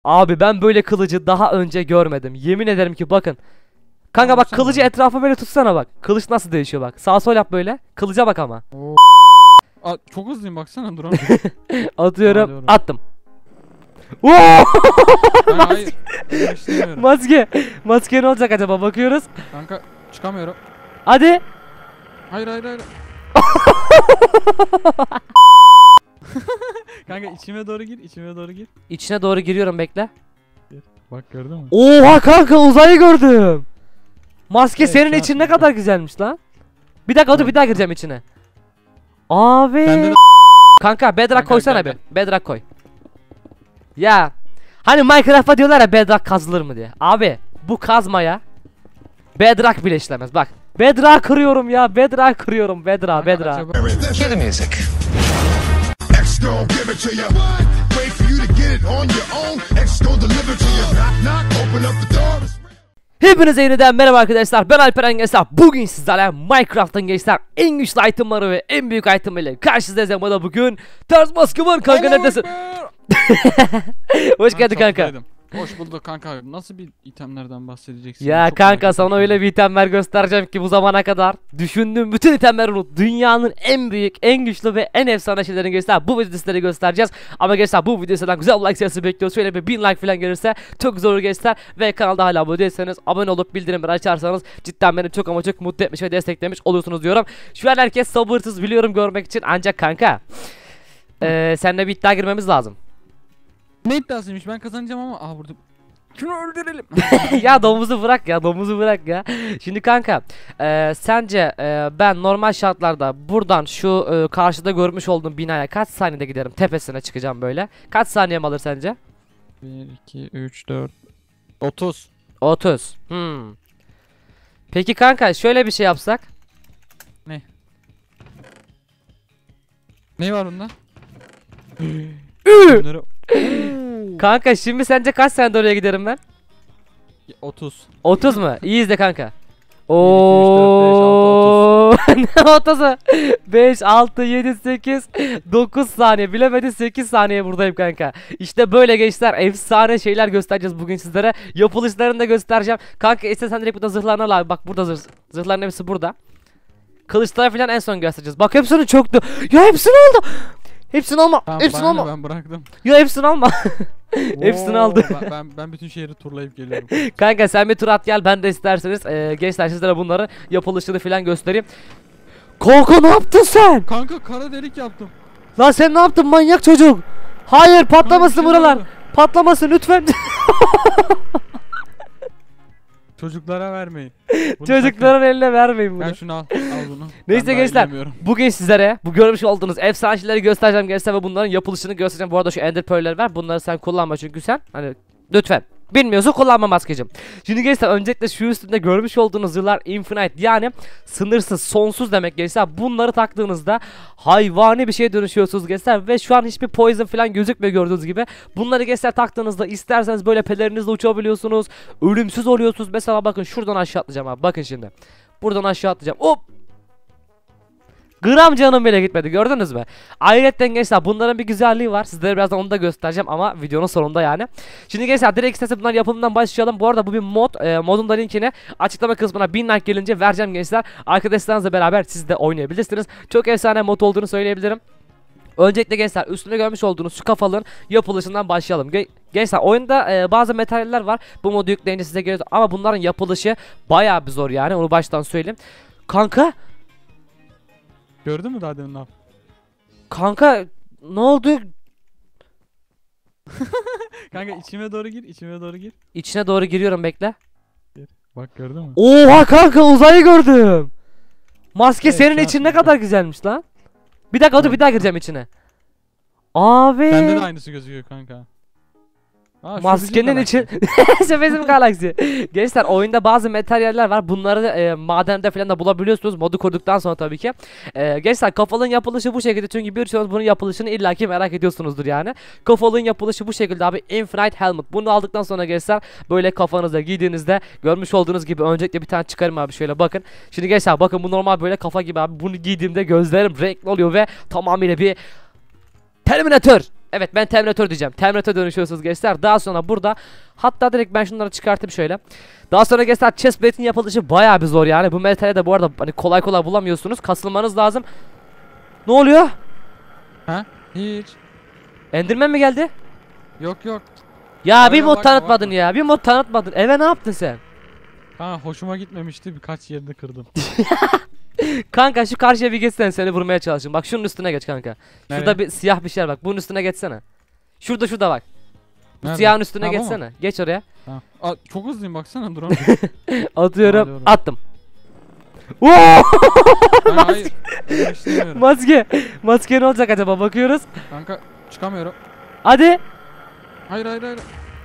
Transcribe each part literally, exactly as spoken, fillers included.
Abi ben böyle kılıcı daha önce görmedim. Yemin ederim ki bakın. Kanka bak kılıcı etrafa böyle tutsana bak. Kılıç nasıl değişiyor bak. Sağ sol yap böyle. Kılıca bak ama. Oo. Aa, çok hızlıyım baksana dur. Atıyorum. Alıyorum. Attım. Ben Maske. hayır. öyle istemiyorum. Maske. Maske ne olacak acaba bakıyoruz. Kanka çıkamıyorum. Hadi. Hayır hayır hayır. Kanka içime doğru gir, içime doğru gir. İçine doğru giriyorum bekle. Bak gördün mü? Oha kanka uzayı gördüm. Maske Evet, senin şu an- için ne kadar güzelmiş lan. Bir dakika dur bir daha gireceğim içine. Abi. Bende de- Kanka bedrock Kanka, koysana gel, bir. Bedrock koy. Ya. Hani Minecraft'ta diyorlar ya bedrock kazılır mı diye. Abi bu kazmaya bedrock bile işlemez bak. Bedrock kırıyorum ya. Bedrock kırıyorum. Bedrock Kanka, bedrock. acaba- Cue the music. X gon' give it to ya. Wait for you to get it on your own. X gon' deliver to ya. Knock knock, open up the door. Hepinize yeniden merhaba arkadaşlar, ben Alperen Gençler. Bugün sizlerle Minecraft'ın gençler en güçlü itemları ve en büyük itemleri karşınızdayız. Ama da bugün ters maske var kanka, neredesin? Hoş geldin kanka. çatıdaydım. Hoş bulduk kanka. Nasıl bir itemlerden bahsedeceksin? Ya Çok kanka merak sana ettim. öyle bir itemler göstereceğim ki bu zamana kadar düşündüğüm bütün itemleri unut. Dünyanın en büyük, en güçlü ve en efsane şeylerini göster. Bu videoda sizlere göstereceğiz. Ama gençler bu videodan güzel like sayısı bekliyoruz. Şöyle bir bin like falan gelirse çok güzel olur gençler. Ve kanalda hala abone değilseniz abone olup bildirimleri açarsanız cidden beni çok ama çok mutlu etmiş ve desteklemiş olursunuz diyorum. Şu an herkes sabırsız biliyorum görmek için, ancak kanka ee, seninle bir iddia girmemiz lazım. Ne iddiasıymış, ben kazanacağım ama aha vurdum. Şunu öldürelim. Ya domuzu bırak ya, domuzu bırak ya. Şimdi kanka e, sence e, ben normal şartlarda buradan şu e, karşıda görmüş olduğum binaya kaç saniyede giderim, tepesine çıkacağım böyle. Kaç saniyem alır sence? bir, iki, üç, dört, otuz. otuz. Hmm. Peki kanka şöyle bir şey yapsak. Ne var bunda? Ü! Bunları... Kanka şimdi sence kaç saniyede oraya giderim ben? otuz. otuz mu? İyi izle kanka. iki, üç, dört, beş, Oo. Ne otuzu? beş, altı, yedi, sekiz, dokuz saniye. Bilemedin, sekiz saniye buradayım kanka. İşte böyle gençler, efsane şeyler göstereceğiz bugün sizlere. Yapılışlarını da göstereceğim. Kanka istesen direkt burada zırhlarını al abi. Bak burada zırh. Zırhların hepsi burada. Kılıçları falan en son göstereceğiz. Bak hepsini çöktü. Ya hepsini aldı. Hepsini alma. Tamam, hepsini bana ne, alma. ben bıraktım. Ya hepsini alma. Hepsini Oo, aldı. Ben, ben, ben bütün şehri turlayıp geliyorum. Kanka sen bir tur at gel, ben de isterseniz ee, gençler sizlere bunları yapılışını falan göstereyim. Kanka ne yaptın sen? Kanka kara delik yaptım. Lan sen ne yaptın manyak çocuk? Hayır patlamasın Kanka, bir şey buralar. oldu. Patlamasın lütfen. Çocuklara vermeyin. Bunu Çocukların eline vermeyin sakın- bunu. Gel şunu al. Al bunu. Neyse Ben daha gençler, yiyemiyorum. bugün sizlere bu görmüş olduğunuz efsane şeyleri göstereceğim gençler ve bunların yapılışını göstereceğim. Bu arada şu ender pearl'ler var, bunları sen kullanma çünkü sen hani lütfen. Bilmiyorsa kullanma maskecim. Şimdi gençler öncelikle şu üstünde görmüş olduğunuz yıllar infinite, yani sınırsız, sonsuz demek gençler. Bunları taktığınızda hayvani bir şeye dönüşüyorsunuz gençler ve şu an hiçbir poison falan gözükmüyor gördüğünüz gibi. Bunları gençler taktığınızda isterseniz böyle pelerinizle uçabiliyorsunuz. Ölümsüz oluyorsunuz. Mesela bakın şuradan aşağı atlayacağım abi, bakın şimdi. Buradan aşağı atlayacağım. Hop! Gram canım bile gitmedi, gördünüz mü? Ayrıca gençler bunların bir güzelliği var. Sizlere birazdan onu da göstereceğim ama videonun sonunda yani. Şimdi gençler direkt isterse bunlar yapımından başlayalım. Bu arada bu bir mod. E, modun da linkini açıklama kısmına bin like gelince vereceğim gençler. Arkadaşlarınızla beraber siz de oynayabilirsiniz. Çok efsane mod olduğunu söyleyebilirim. Öncelikle gençler üstünde görmüş olduğunuz şu kafalığın yapılışından başlayalım. Ge gençler oyunda e, bazı materyaller var. Bu modu yükleyince size geliyor ama bunların yapılışı bayağı bir zor yani, onu baştan söyleyeyim. Kanka Gördün mü daha demin ne yaptım? Kanka ne oldu? Kanka içime doğru gir, içime doğru gir. İçine doğru giriyorum bekle. Bak gördün mü? Oha kanka uzayı gördüm. Maske Evet, senin şu an- için ne kadar güzelmiş lan. Bir dakika dur, bir daha gireceğim içine. Abi. Bende de aynısı gözüküyor kanka. Aa, şu Maskenin bizim için galaksi. şu bizim galaksi. Gençler oyunda bazı materyaller var. Bunları e, madende falan da bulabiliyorsunuz. Modu kurduktan sonra tabii ki. E, gençler kafalığın yapılışı bu şekilde. Çünkü birçoğunuz bunun yapılışını illaki merak ediyorsunuzdur yani. Kafalığın yapılışı bu şekilde abi. Infinite Helmet. Bunu aldıktan sonra gençler böyle kafanıza giydiğinizde görmüş olduğunuz gibi öncelikle bir tane çıkarım abi, şöyle bakın. Şimdi gençler bakın, bu normal böyle kafa gibi abi. Bunu giydiğimde gözlerim renkli oluyor ve tamamıyla bir Terminator. Evet, ben Terminator diyeceğim. Terminator dönüşüyorsunuz gençler. Daha sonra burada, hatta direkt ben şunları çıkartayım şöyle. Daha sonra gençler chestplate'in yapılışı bayağı bir zor yani. Bu metali de bu arada hani kolay kolay bulamıyorsunuz. Kasılmanız lazım. Ne oluyor? Ha? Hiç. Enderman mi geldi? Yok yok. Ya Öyle bir mod bakma, tanıtmadın bakma. ya. Bir mod tanıtmadın. Eve ne yaptın sen? Ha hoşuma gitmemişti, birkaç yerini kırdım. Kanka şu karşıya bir geçsene, seni vurmaya çalışayım. Bak şunun üstüne geç kanka. Şurada Nereye? bir siyah bir şey var bak. Bunun üstüne geçsene. Şurada şurada bak. Bu Nerede? siyahın üstüne Ha, bu mu? geçsene. Geç oraya. Ha. Aa, çok hızlıyım baksana dur. Atıyorum. Alıyorum. Attım. Oo! Ben hayır. Öyle istemiyorum. Maske. Maske ne olacak acaba? Bakıyoruz. Kanka çıkamıyorum. Hadi. Hayır hayır hayır.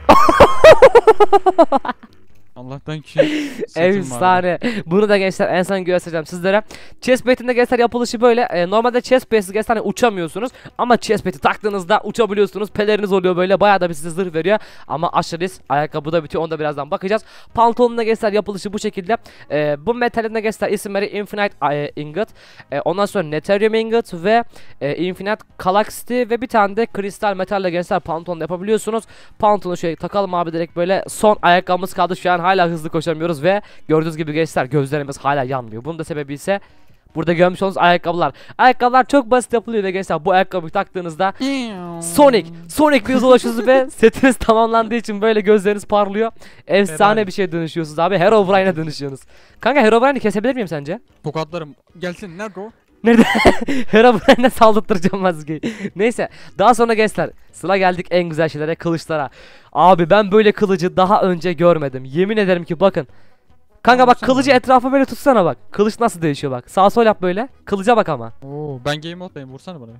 Allah'tan ki setim vardı. Efsane. Bunu da gençler en son göstereceğim sizlere. Chestplate'in gençler yapılışı böyle. E, normalde chestplate'siz gençler hani uçamıyorsunuz. Ama chestplate'i taktığınızda uçabiliyorsunuz. Peleriniz oluyor böyle. Bayağı da bir size zırh veriyor. Ama aşırı ayakkabı da bitiyor. Onda birazdan bakacağız. Pantolonun gençler yapılışı bu şekilde. E, bu metalin de gençler isimleri Infinite e, Ingot. E, ondan sonra Netherrium Ingot ve e, Infinite Galaxy ve bir tane de kristal metalle gençler pantolon yapabiliyorsunuz. Pantolonu şöyle takalım abi, direkt böyle son ayakkabımız kaldı şu an. Hala hızlı koşamıyoruz ve gördüğünüz gibi gençler gözlerimiz hala yanmıyor. Bunun da sebebi ise burada görmüş olduğunuz ayakkabılar. Ayakkabılar çok basit yapılıyor ve gençler bu ayakkabıyı taktığınızda Sonic, Sonic bir ulaşıyorsunuz ve setiniz tamamlandığı için böyle gözleriniz parlıyor. Efsane Herhalde. bir şey dönüşüyorsunuz abi. Herobrine'e dönüşüyorsunuz. Kanka Herobrine'i kesebilir miyim sence? Tokatlarım. Gelsin nerede o? Nerede? Herobrine'e saldırtıracağım maskeyi. Neyse. Daha sonra gençler sıra geldik en güzel şeylere, kılıçlara. Abi ben böyle kılıcı daha önce görmedim. Yemin ederim ki bakın. Kanka bak, Vursana kılıcı bana. etrafa böyle tutsana bak. Kılıç nasıl değişiyor bak. Sağ sol yap böyle. Kılıca bak ama. Oo ben game moddayım, vursana bana bir.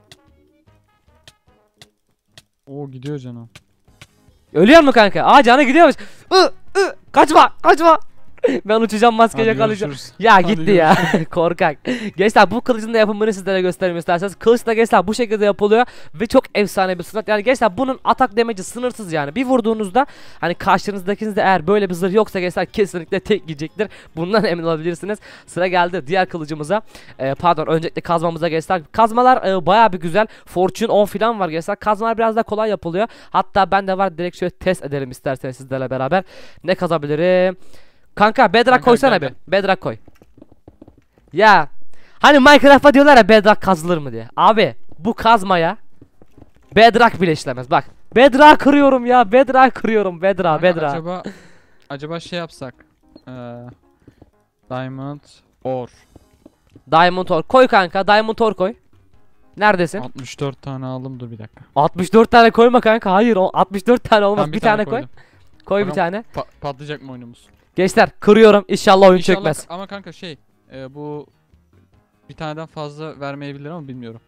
Oo gidiyor canım. Ölüyor mu kanka? Aa canı gidiyormuş. I, ı, kaçma kaçma. Ben uçacağım, maske Hadi yakalayacağım. görüşürüz. Ya Hadi gitti ya. görüşürüz. Korkak. Gençler bu kılıcın da yapımını sizlere göstereyim isterseniz. Kılıç da gençler bu şekilde yapılıyor ve çok efsane bir sınıf. Yani gençler bunun atak damage'i sınırsız yani. Bir vurduğunuzda hani karşınızdakinizde eğer böyle bir zırh yoksa gençler kesinlikle tek yiyecektir. Bundan emin olabilirsiniz. Sıra geldi diğer kılıcımıza. Ee, pardon, öncelikle kazmamıza gençler. Kazmalar e, bayağı bir güzel. Fortune on falan var gençler. Kazmalar biraz daha kolay yapılıyor. Hatta bende var, direkt şöyle test edelim isterseniz sizlerle beraber. Ne kazabilirim? Kanka bedrock Kanka, koysana gel, bir. Bedrock koy. Ya hani Minecraft'ta diyorlar ya bedrock kazılır mı diye. Abi bu kazmaya bedrock bile işlemez. Bak. Bedrock kırıyorum ya. Bedrock kırıyorum. Bedrock, Kanka, bedrock. Acaba acaba şey yapsak. Eee Diamond ore. Diamond ore koy kanka. Diamond ore koy. Neredesin? altmış dört tane aldım, dur bir dakika. altmış dört tane koyma kanka. Hayır, o altmış dört tane olmaz. Tamam, bir, tane, koy. koydum. Koy bir Bakalım. tane. Pa- patlayacak mı oyunumuz? Gençler kırıyorum. İnşallah oyun İnşallah, çökmez. ama kanka şey e, bu bir taneden fazla vermeyebilir ama bilmiyorum.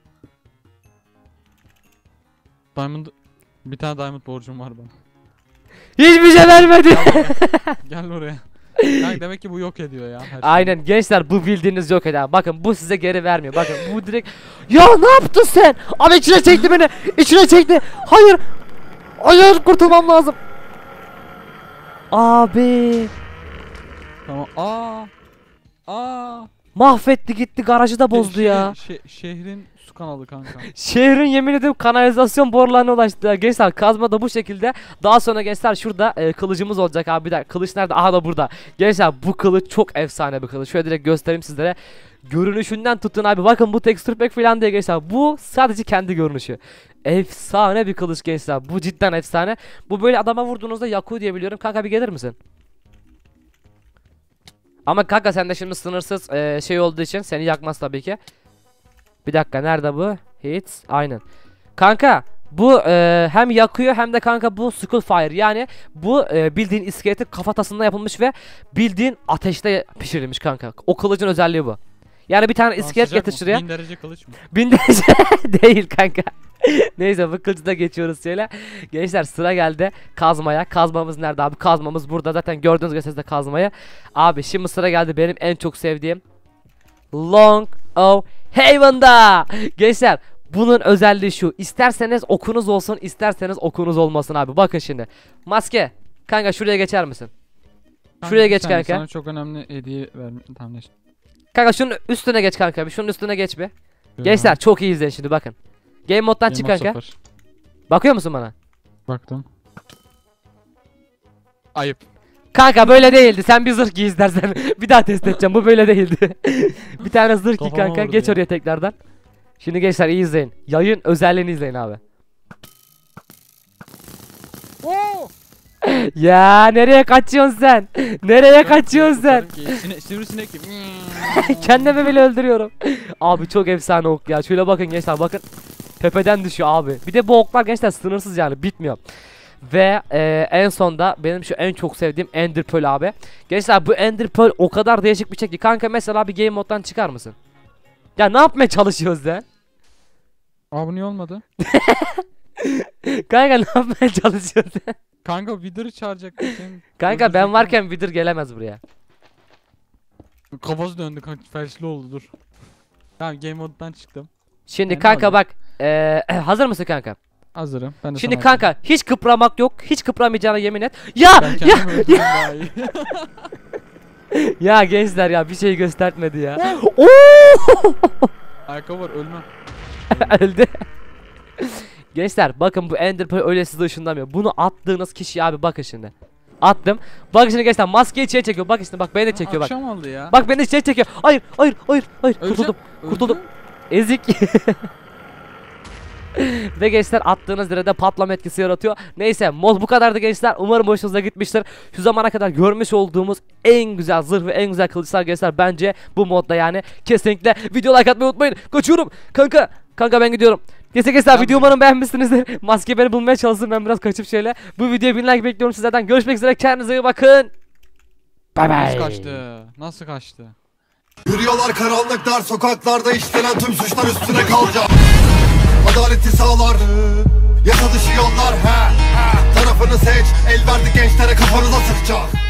Diamond, bir tane diamond borcum var bana. Hiçbir şey vermedi. Gel oraya. Kanka demek ki bu yok ediyor ya. Her şeyi. Aynen gençler, bu bildiğiniz yok eder. Bakın bu size geri vermiyor. Bakın bu direkt. Ya ne yaptın sen? Abi içine çekti beni. İçine çekti. Hayır. Hayır, kurtulmam lazım. Abi. Tamam. Aa. Aa. Mahvetti gitti, garajı da bozdu Şehrin- ya. şe- şehrin su kanalı kanka. Şehrin yemin ederim kanalizasyon borularına ulaştı ya. Gençler kazma da bu şekilde. Daha sonra gençler şurada e, kılıcımız olacak abi. Bir dakika, kılıç nerede? Aha da burada. Gençler bu kılıç çok efsane bir kılıç. Şöyle direkt göstereyim sizlere. Görünüşünden tutun abi. Bakın bu texture pack falan diye gençler. Bu sadece kendi görünüşü. Efsane bir kılıç gençler. Bu cidden efsane. Bu böyle adama vurduğunuzda yakıyor diye biliyorum. Kanka bir gelir misin? Ama kanka sende şimdi sınırsız e, şey olduğu için seni yakmaz tabii ki. Bir dakika, nerede bu? Hits. Aynen. Kanka bu e, hem yakıyor hem de kanka bu skull fire, yani bu e, bildiğin iskeletin kafatasında yapılmış ve bildiğin ateşte pişirilmiş kanka. O kılıcın özelliği bu. Yani bir tane iskelet Sıcak getir mı? şuraya. bin derece kılıç mı? Bin derece değil kanka. Neyse bu kılıcı da geçiyoruz şöyle. Gençler sıra geldi kazmaya. Kazmamız nerede abi? Kazmamız burada. Zaten gördüğünüz gibi sizde kazmayı. Abi şimdi sıra geldi benim en çok sevdiğim Long of Haven'da. Gençler bunun özelliği şu. İsterseniz okunuz olsun, isterseniz okunuz olmasın abi. Bakın şimdi. Maske. Kanka şuraya geçer misin? Kanka, Şuraya bir geç saniye, kanka. Sana çok önemli hediye verme. Tamam neyse. Kanka şunun üstüne geç kanka. Bir şunun üstüne geç bir. Şöyle Gençler hemen. çok iyi izleyin şimdi bakın. Game moddan Game çık mode kanka. sıfır. Bakıyor musun bana? Baktım. Ayıp. Kanka böyle değildi. Sen bir zırh giy istersen. Bir daha test edeceğim. Bu böyle değildi. Bir tane zırh giy Kafama kanka. vurdu Geç ya. oraya tekrardan. Şimdi gençler iyi izleyin. Yayın özelliğini izleyin abi. Oo! Ya nereye kaçıyorsun sen? Nereye kaçıyorsun sen? Sine sivrisinek gibi. Kendimi bile öldürüyorum. Abi çok efsane ok ya. Şöyle bakın gençler, bakın. Tepeden düşüyor abi. Bir de bu oklar gençler sınırsız yani, bitmiyor. Ve e, en sonda benim şu en çok sevdiğim Ender Pearl abi. Gençler bu Ender Pearl o kadar değişik bir şey ki. Kanka mesela bir game moddan çıkar mısın? Ya ne yapmaya çalışıyoruz ya? Aa bu niye olmadı? Kanka ne yapmaya çalışıyorsun? Kanka Wither'ı çağıracak. Senin Kanka ben öldürecek varken Wither gelemez buraya. ama. Kafası döndü kanka, felçli oldu, dur. Tamam game moddan çıktım. Şimdi Ben ne kanka alacağım? bak. E, hazır mısın kanka? Hazırım. Ben de Şimdi sana kanka hiç kıpramak yok. Hiç kıpramayacağına yemin et. Ya Ben ya kendimi öldürürüm daha iyi. ya gençler ya bir şey göstermedi ya. Oo! Ayakkabı var, ölmem. Öldü. Gençler bakın bu Ender Pearl öyle sizi ışınlamıyor. Bunu attığınız kişi abi bakın şimdi. Attım. Bak şimdi gençler maskeyi içeri çekiyor. Bak işte bak beni de çekiyor bak. Akşam oldu ya. Bak beni içeri çekiyor. Hayır hayır hayır hayır. Öleceğim. Kurtuldum. Öldü. Kurtuldum. Ezik. Ve gençler attığınız yerde patlama etkisi yaratıyor. Neyse mod bu kadardı gençler. Umarım hoşunuza gitmiştir. Şu zamana kadar görmüş olduğumuz en güzel zırh ve en güzel kılıçlar gençler bence bu modda yani. Kesinlikle video like atmayı unutmayın. Kaçıyorum. Kanka. Kanka ben gidiyorum. Neyse gençler video umarım beğenmişsinizdir. Maske beni bulmaya çalışsın, ben biraz kaçıp şöyle. Bu videoya bin like bekliyorum sizlerden. Görüşmek üzere, kendinize iyi bakın. Bye bye. Nasıl kaçtı? Nasıl kaçtı? Yürüyorlar karanlık dar sokaklarda, işlenen tüm suçlar üstüne kalacak. Adaleti sağlar, yasa dışı yollar, he, he. Tarafını seç, el verdi gençlere, kafanıza sıkacak.